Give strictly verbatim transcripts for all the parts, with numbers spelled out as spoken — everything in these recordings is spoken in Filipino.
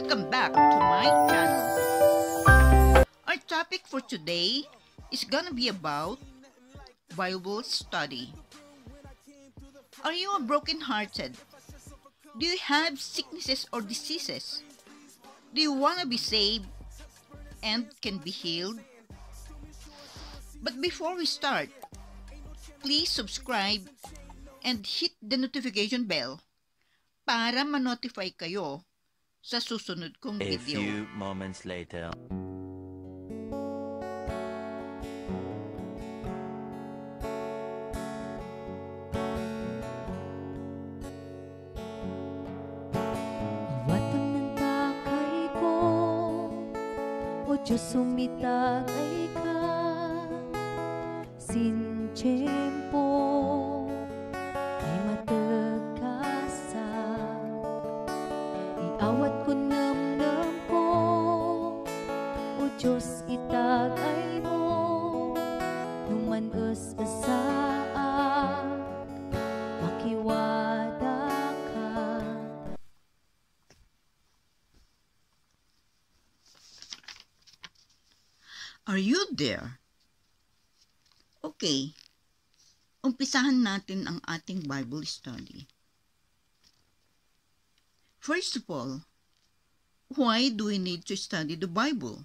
Welcome back to my channel. Our topic for today is gonna be about Bible study. Are you a broken-hearted? Do you have sicknesses or diseases? Do you wanna be saved and can be healed? But before we start, please subscribe and hit the notification bell para ma-notify kayo sa susunod kong A video. few moments later. Iwatan ng takay ko, O Diyos sumitagay ka, sin tiyempo ay matagkasa. Iawat ko namnam ko, O Diyos itagay mo, numanas asaak, makiwada ka. Are you there? Okay, umpisahan natin ang ating Bible study. First of all, why do we need to study the Bible?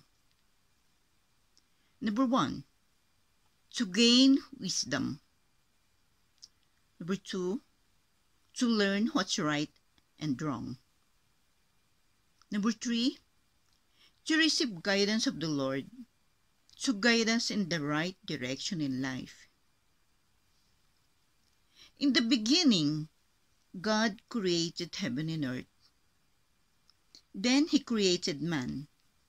Number one, to gain wisdom. Number two, to learn what's right and wrong. Number three, to receive guidance of the Lord, to guide us in the right direction in life. In the beginning, God created heaven and earth. Then He created man.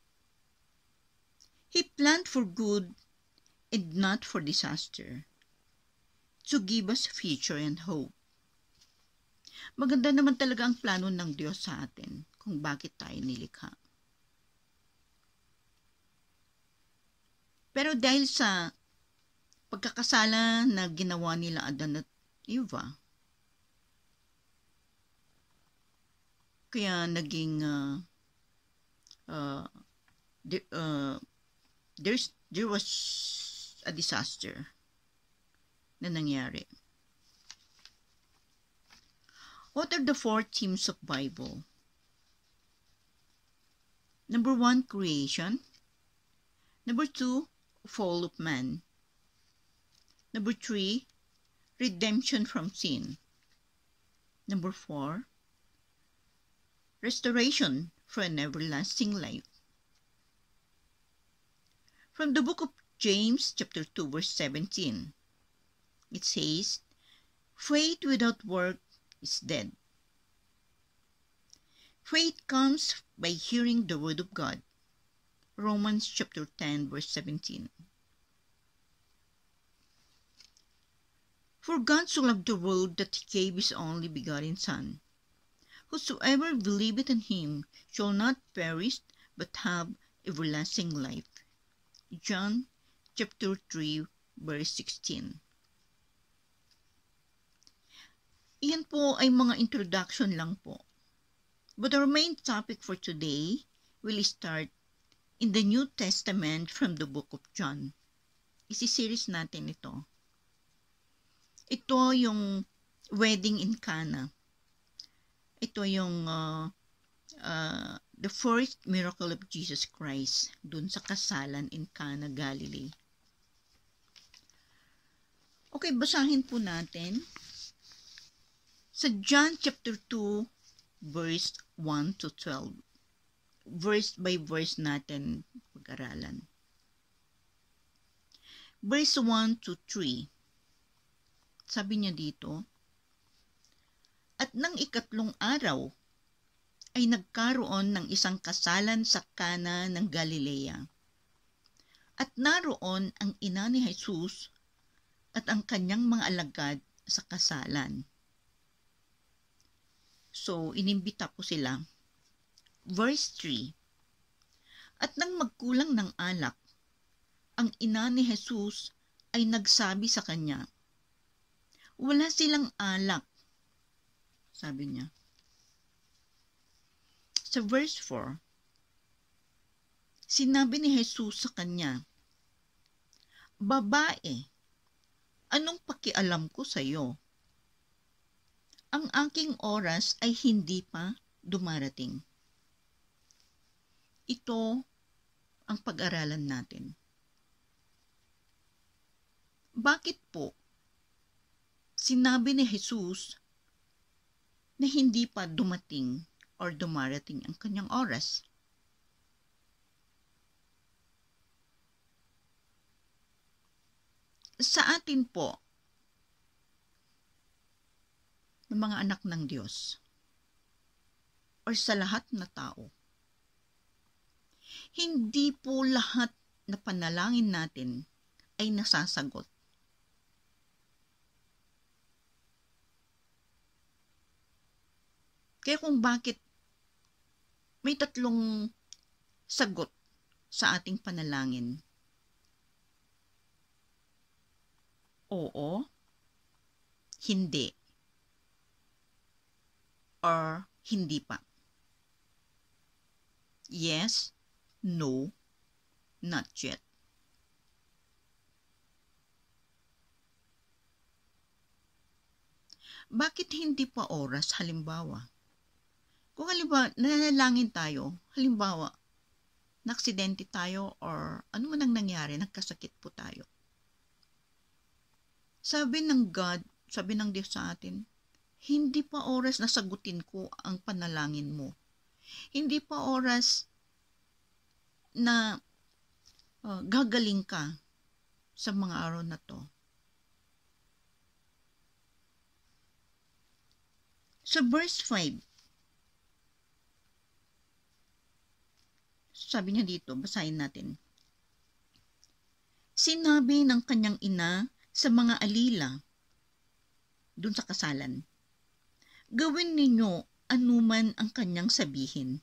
He planned for good and not for disaster, to give us future and hope. Maganda naman talaga ang plano ng Diyos sa atin kung bakit tayo nilikha. Pero dahil sa pagkakasala na ginawa nila Adan at Eva, kaya naging uh, uh, there, uh, there's, there was a disaster na nangyari. What are the four themes of Bible? Number one, creation. Number two, fall of man. Number three, redemption from sin. Number four, restoration for an everlasting life. From the book of James, chapter two, verse seventeen, it says, faith without work is dead. Faith comes by hearing the word of God. Romans chapter ten, verse seventeen. For God so loved the world that He gave His only begotten Son. Whosoever believeth in Him shall not perish, but have everlasting life. John chapter three, verse sixteen. Iyan po ay mga introduction lang po. But our main topic for today will start in the New Testament from the book of John. Isi-series natin ito. Ito yung wedding in Cana. Ito yung uh, uh, the first miracle of Jesus Christ dun sa kasalan in Cana, Galilee. Okay, basahin po natin sa John chapter two, verse one to twelve. Verse by verse natin pag-aralan. Verse one to three. Sabi niya dito, at nang ikatlong araw ay nagkaroon ng isang kasalan sa Cana ng Galilea. At naroon ang ina ni Jesus at ang kanyang mga alagad sa kasalan. So, inimbita po sila. Verse three. At nang magkulang ng alak, ang ina ni Jesus ay nagsabi sa kanya, wala silang alak, sabi niya. Sa verse four, Sinabi ni Jesus sa kanya, "Babae, anong pakialam ko sa iyo? Ang aking oras ay hindi pa dumarating." Ito ang pag-aralan natin. Bakit po sinabi ni Jesus na hindi pa dumating or dumarating ang kanyang oras? Sa atin po, ng mga anak ng Diyos, or sa lahat na tao, hindi po lahat na panalangin natin ay nasasagot. Kaya kung bakit may tatlong sagot sa ating panalangin. Oo, hindi, or hindi pa. Yes, no, not yet. Bakit hindi pa oras, halimbawa? Kung halimbawa, nananalangin tayo, halimbawa, naksidente tayo or ano man ang nangyari, nagkasakit po tayo. Sabi ng God, sabi ng Diyos sa atin, hindi pa oras na sagutin ko ang panalangin mo. Hindi pa oras na uh, gagaling ka sa mga araw na to. Sa verse five, sabi niya dito, basahin natin. Sinabi ng kanyang ina sa mga alila dun sa kasalan, gawin ninyo anuman ang kanyang sabihin.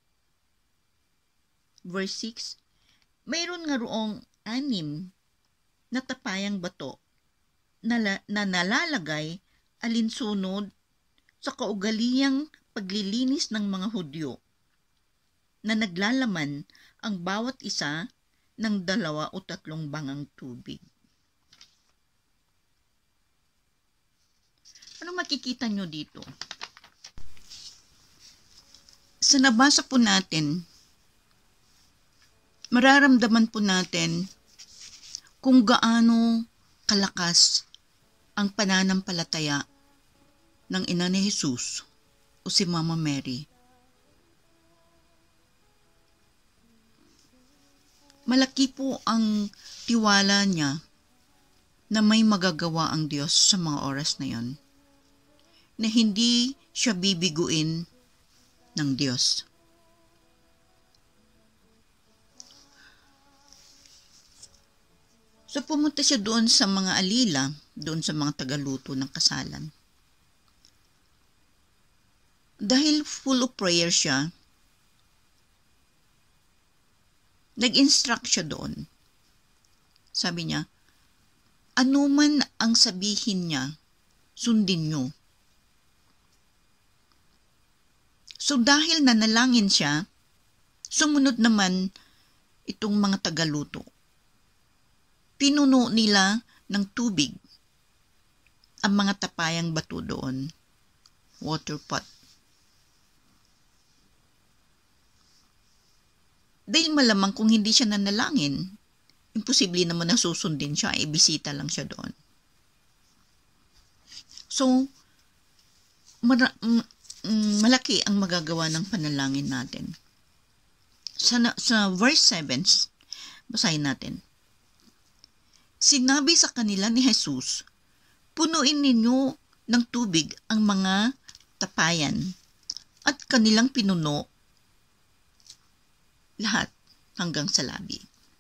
Verse six, mayroon nga roong anim na tapayang bato na, na nalalagay alinsunod sa kaugaliyang paglilinis ng mga Hudyo na naglalaman ang bawat isa ng dalawa o tatlong bangang tubig. Ano makikita nyo dito? Sa nabasa po natin, mararamdaman po natin kung gaano kalakas ang pananampalataya ng ina ni Jesus o si Mama Mary. Malaki po ang tiwala niya na may magagawa ang Diyos sa mga oras na yon, na hindi siya bibiguin ng Diyos. So pumunta siya doon sa mga alila, doon sa mga tagaluto ng kasalan. Dahil full of prayer siya, nag-instruct siya doon. Sabi niya, anuman ang sabihin niya, sundin niyo. So dahil nanalangin siya, sumunod naman itong mga tagaluto. Pinuno nila ng tubig ang mga tapayang bato doon, water pot. Dahil malamang kung hindi siya nanalangin, imposible naman na susundin siya, e bisita lang siya doon. So, mara- m- m- malaki ang magagawa ng panalangin natin. Sa, sa verse seven, basahin natin. Sinabi sa kanila ni Jesus, punuin ninyo ng tubig ang mga tapayan, at kanilang pinuno lahat hanggang sa labi.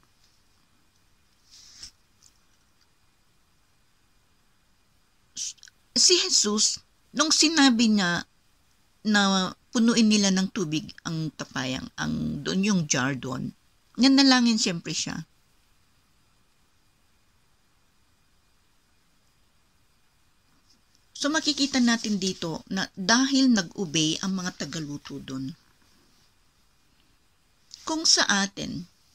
Si Jesus, nung sinabi niya na punuin nila ng tubig ang tapayang, ang doon yung jar doon, nanalangin siyempre siya. So makikita natin dito na dahil nag-obey ang mga tagaluto doon. Kung sa atin,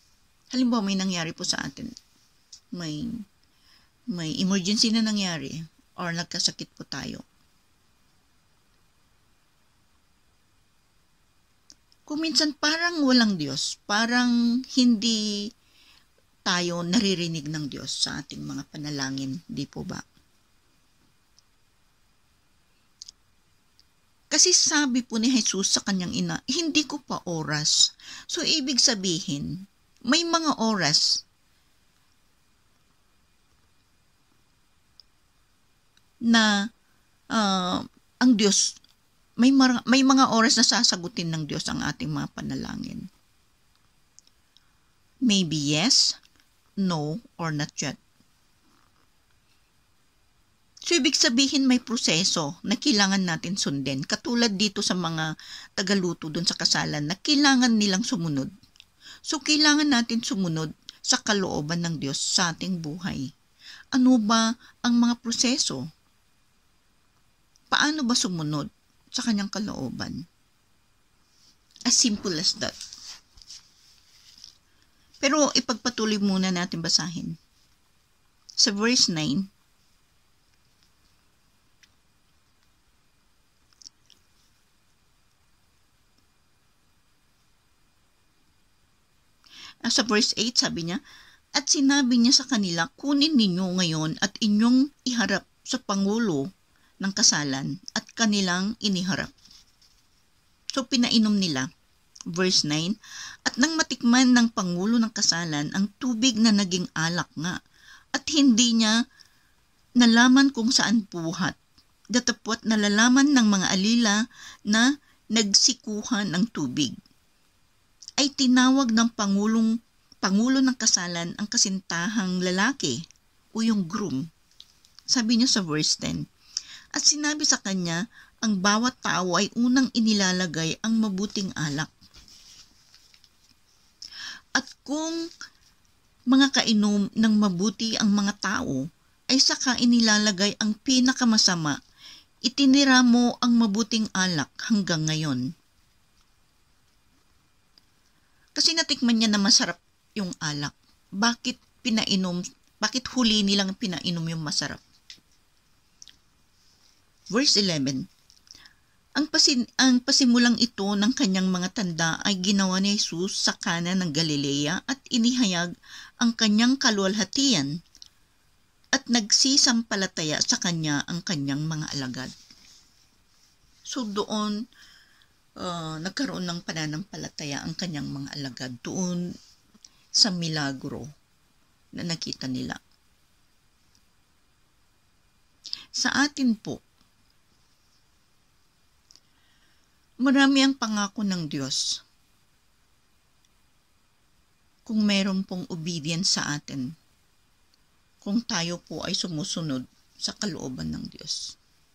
Halimbawa, may nangyari po sa atin. May, may emergency na nangyari or nagkasakit po tayo. Kung minsan parang walang Diyos, parang hindi tayo naririnig ng Diyos sa ating mga panalangin, di po ba? Kasi sabi po ni Jesus sa kanyang ina, hindi ko pa oras. So, ibig sabihin, may mga oras na uh, ang Diyos, may, mar- may mga oras na sasagutin ng Diyos ang ating mga panalangin. Maybe yes, no, or not yet. So, ibig sabihin may proseso na kailangan natin sundin. Katulad dito sa mga tagaluto dun sa kasalan na kailangan nilang sumunod. So, kailangan natin sumunod sa kalooban ng Diyos sa ating buhay. Ano ba ang mga proseso? Paano ba sumunod sa kanyang kalooban? As simple as that. Pero ipagpatuloy muna natin basahin. Sa verse nine, sa verse eight, sabi niya, at sinabi niya sa kanila, kunin ninyo ngayon at inyong iharap sa Pangulo ng kasalan at kanilang iniharap. So, pinainom nila. Verse nine, at nang matikman ng Pangulo ng kasalan ang tubig na naging alak nga, at hindi niya nalaman kung saan puhat, datapwat nalalaman ng mga alila na nagsikuhan ng tubig, ay tinawag ng Pangulong, Pangulo ng kasalan ang kasintahang lalaki o yung groom. Sabi niya sa verse ten, at sinabi sa kanya, ang bawat tao ay unang inilalagay ang mabuting alak. At kung mga kainom ng mabuti ang mga tao, ay saka inilalagay ang pinakamasama, itinira mo ang mabuting alak hanggang ngayon. Kasi natikman niya na masarap yung alak. Bakit pinainom, bakit huli nilang pinainom yung masarap? Verse eleven, Ang, pasin, ang pasimulang ito ng kanyang mga tanda ay ginawa ni Jesus sa Kana ng Galilea at inihayag ang kanyang kaluwalhatian at nagsisampalataya sa kanya ang kanyang mga alagad. So doon, uh, nagkaroon ng pananampalataya ang kanyang mga alagad doon sa milagro na nakita nila. Sa atin po, marami ang pangako ng Diyos kung meron pong obedience sa atin, kung tayo po ay sumusunod sa kalooban ng Diyos.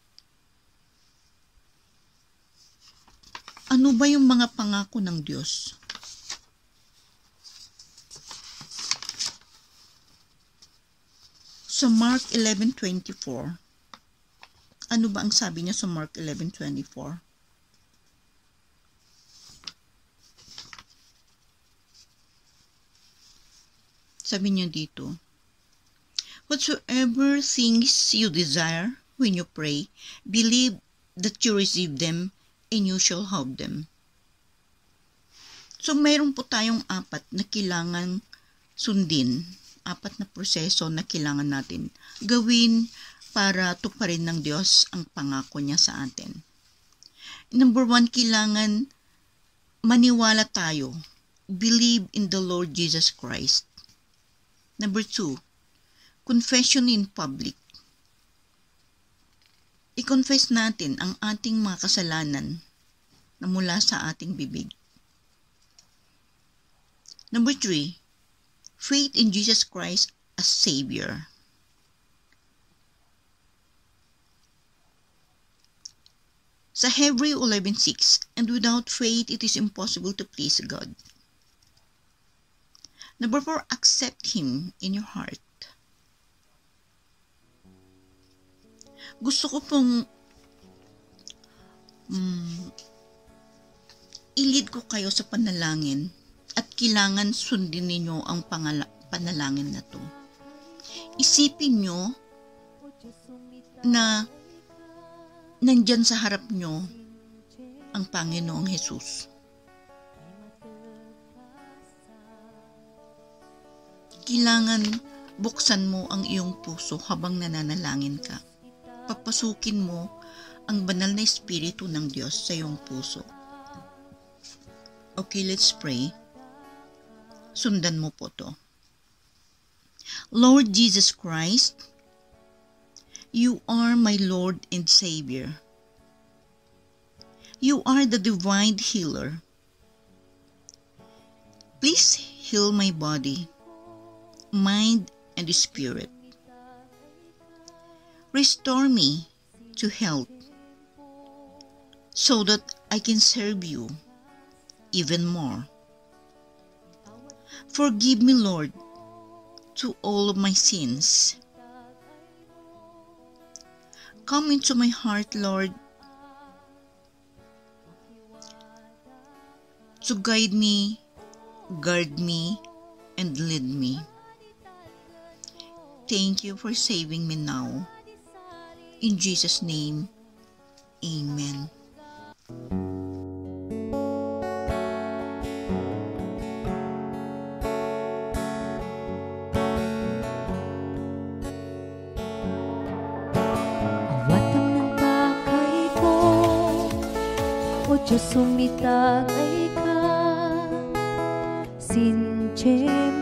Ano ba yung mga pangako ng Diyos? Sa Mark eleven twenty-four, ano ba ang sabi niya sa Mark eleven twenty-four? Sabi niya dito, whatsoever things you desire when you pray, believe that you receive them and you shall have them. So, mayroon po tayong apat na kailangan sundin, apat na proseso na kailangan natin gawin para tuparin ng Diyos ang pangako niya sa atin. Number one, kailangan maniwala tayo. Believe in the Lord Jesus Christ. Number two, confession in public. I-confess natin ang ating mga kasalanan na mula sa ating bibig. Number three, faith in Jesus Christ as Savior. Sa Hebrew eleven six, and without faith it is impossible to please God. Number four, accept Him in your heart. Gusto ko pong um, i-lead ko kayo sa panalangin at kailangan sundin ninyo ang pangala- panalangin na to. Isipin nyo na nandyan sa harap nyo ang Panginoong Jesus. Kailangan buksan mo ang iyong puso habang nananalangin ka. Papasukin mo ang banal na Espiritu ng Diyos sa iyong puso. Okay, let's pray. Sundan mo po to. Lord Jesus Christ, you are my Lord and Savior. You are the divine healer. Please heal my body, mind, and spirit. Restore me to health so that I can serve you even more. Forgive me, Lord, to all of my sins. Come into my heart, Lord, to guide me, guard me, and lead me. Thank you for saving me now. In Jesus' name, Amen. Awatan ng pakay ko, O Diyos, sumitagay ka. Sin